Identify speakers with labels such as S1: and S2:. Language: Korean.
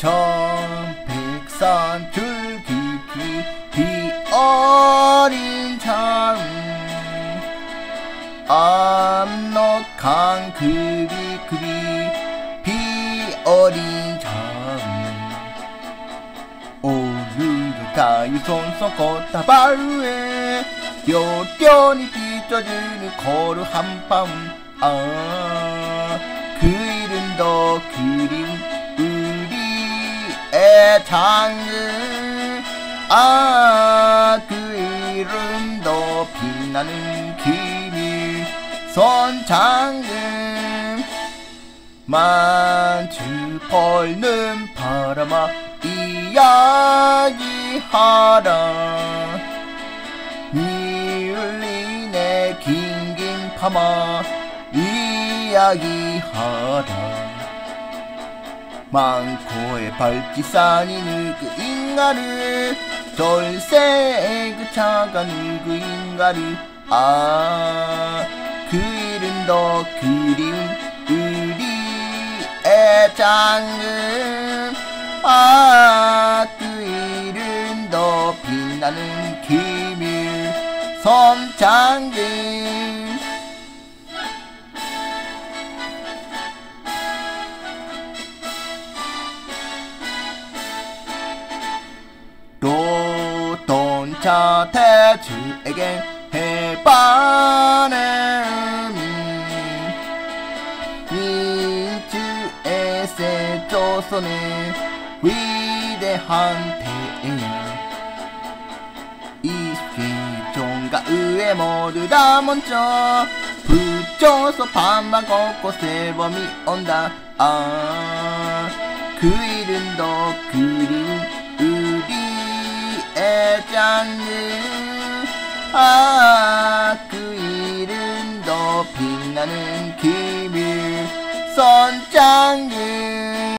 S1: 천백산 줄기피 비 어린 참 압록강 그리 비 어린 참 오늘도 다이손손 꽃다발에 뼈뼈니 삐져주는 거루 한밤 그 일은 더 그리운 우리의 장은 그 일은 더 빛나는 기밀 선장은 만주 벌는 바람아 이야기하라 니울리네 긴긴 파마 이야기하라 많고의 발기산이 누구인가를 절세 그 차가 누구인가를 그 일은 더 그리운 우리의 장은 그 일은 더 빛나는 기밀 섬장은 로돈차 대주에게 해반의 민주의 새 조선의 위대한 태양 이시종과 의회 모두 다 먼저 붙여서 밤만 곳곳에 범이 온다 그 일은 더 그리운 우리의 장은 그 일은 더 빛나는 기밀 선장은